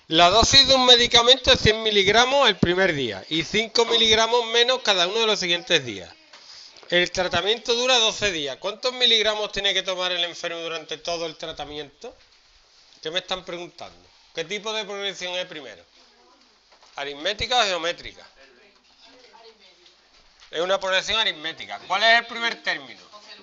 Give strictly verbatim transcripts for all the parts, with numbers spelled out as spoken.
La dosis de un medicamento es cien miligramos el primer día y cinco miligramos menos cada uno de los siguientes días. El tratamiento dura doce días. ¿Cuántos miligramos tiene que tomar el enfermo durante todo el tratamiento? ¿Qué me están preguntando? ¿Qué tipo de progresión es primero? ¿Aritmética o geométrica? Es una progresión aritmética. ¿Cuál es el primer término?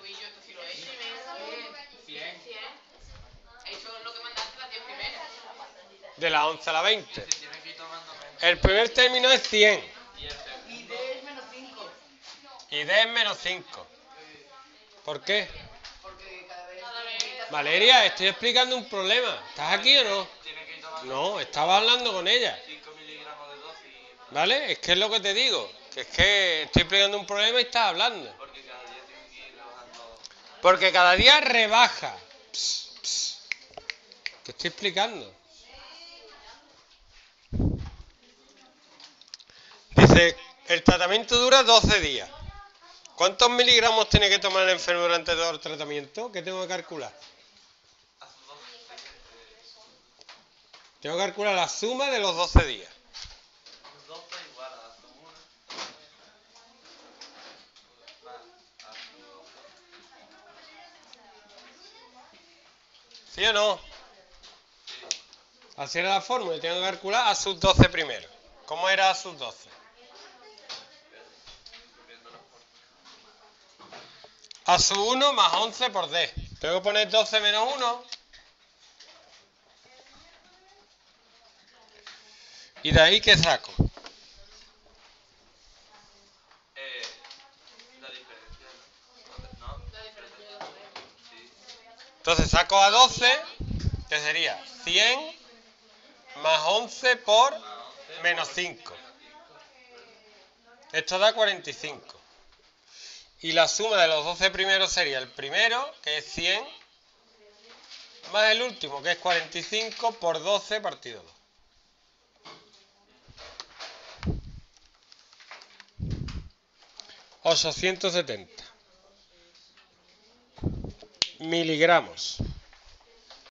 De la once a la veinte. El primer término es cien. Y D es menos cinco. Y D es menos cinco. ¿Por qué? Porque cada vez... Valeria, estoy explicando un problema. ¿Estás aquí o no? No, estaba hablando con ella. ¿Vale? Es que es lo que te digo. Que es que estoy explicando un problema y estás hablando. Porque cada día rebaja. Pss, pss. Te estoy explicando. Dice, el tratamiento dura doce días. ¿Cuántos miligramos tiene que tomar el enfermo durante todo el tratamiento? ¿Qué tengo que calcular? Tengo que calcular la suma de los doce días. ¿Sí o no? Así era la fórmula. Tengo que calcular a sus doce primero. ¿Cómo era a sus doce? A su uno más once por D. Tengo que poner doce menos uno. ¿Y de ahí qué saco? Eh, la diferencia, ¿no? ¿No? La diferencia de doce. Sí. Entonces saco a doce, que sería cien más once por menos cinco. Esto da cuarenta y cinco. Y la suma de los doce primeros sería el primero, que es cien, más el último, que es cuarenta y cinco, por doce partido dos. ochocientos setenta miligramos.